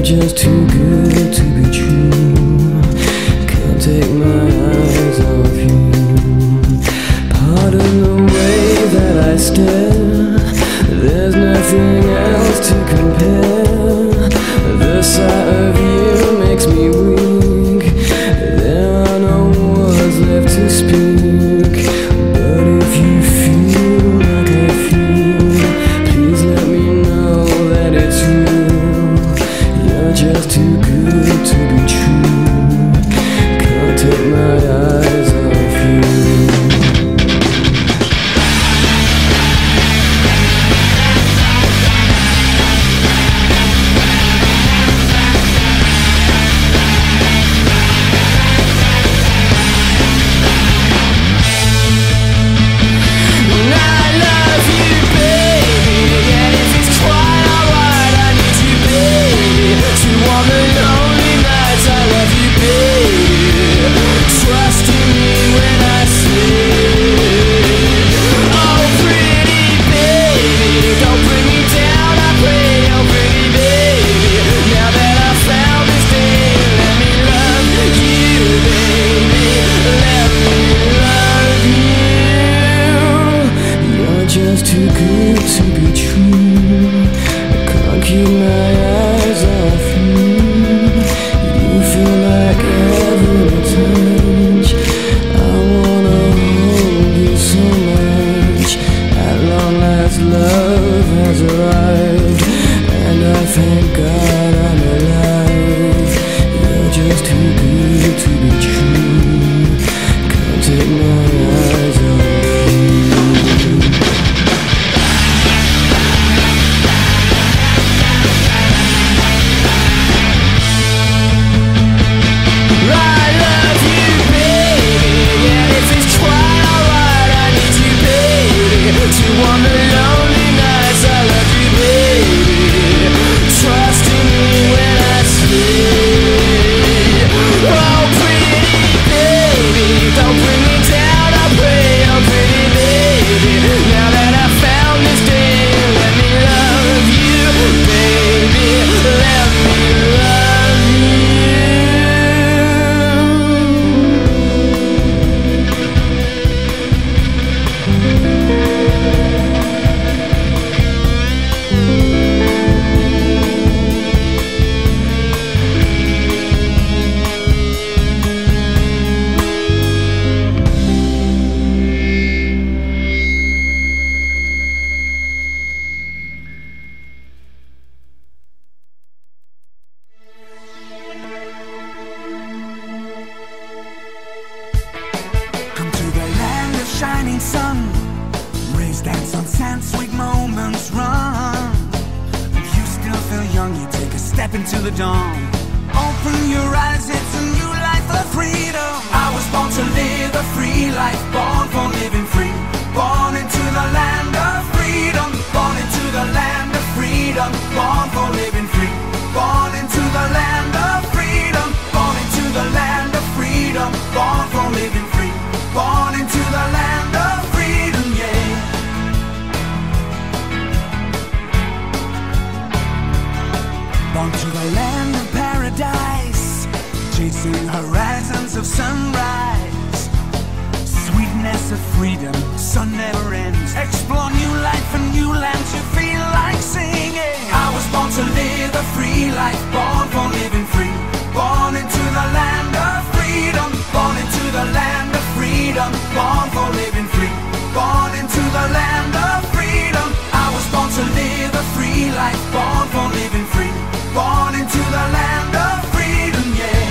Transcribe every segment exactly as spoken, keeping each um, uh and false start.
just too good to be true. Can't take my eyes off you. Pardon the way that I stare. There's nothing else to compare. The sight of you makes me weak. There are no words left to speak. But if you feel like I feel, please let me know that it's real. You're just too good to be true. Can't take my eyes off you. Just too good to be true. I can't keep my eyes off you. You feel like heaven to touch. I wanna hold you so much. At long last love has arrived, and I thank God I'm alive. You're just too good to be true. Can't take my eyes off you. Shining sun, rays dance on sand, sweet moments run. If you still feel young, you take a step into the dawn. Open your eyes, it's a new life of freedom. I was born to live a free life, born for living free. Born into the land of freedom, born into the land of freedom. Born for living free, born into the land of freedom. Born into the land of freedom, born for living free. Born into the land of freedom, yeah. Born to the land of paradise, chasing horizons of sunrise. Sweetness of freedom, sun never ends. Explore new life and new lands, you feel like singing. I was born to live a free life, born for living free. Born into the land of freedom, born into the land of freedom, born for living free. Born into the land of freedom. I was born to live a free life, born for living free. Born into the land of freedom, yeah.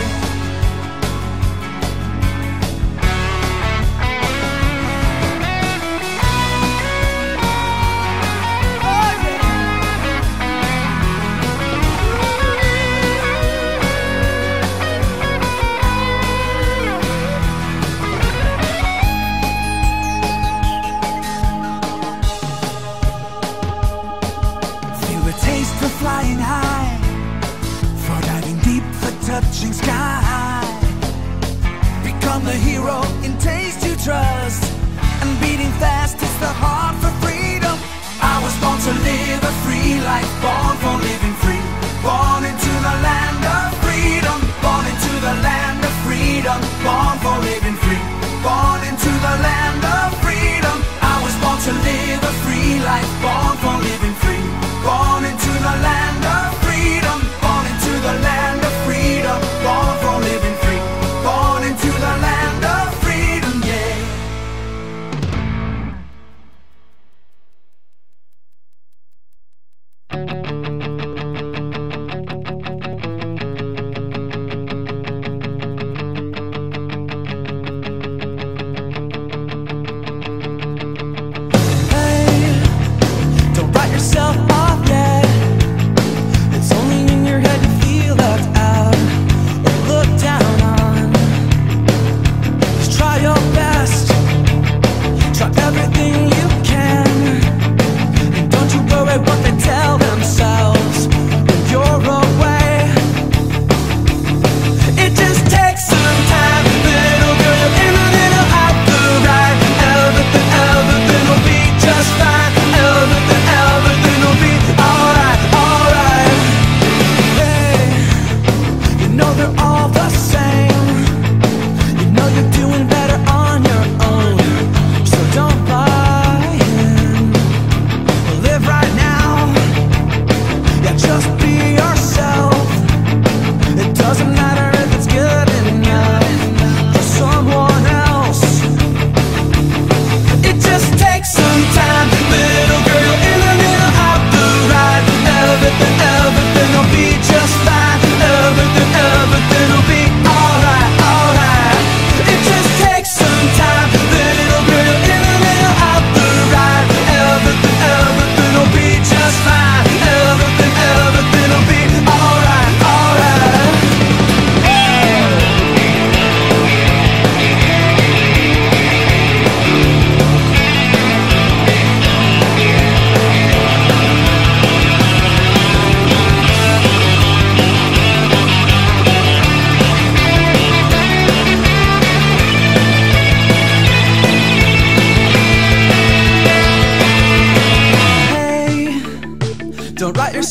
Flying high, for diving deep, for touching sky. Become the hero in taste you trust, and beating fast is the heart for freedom. I was born to live a free life, born for living free. Born into the land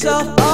yourself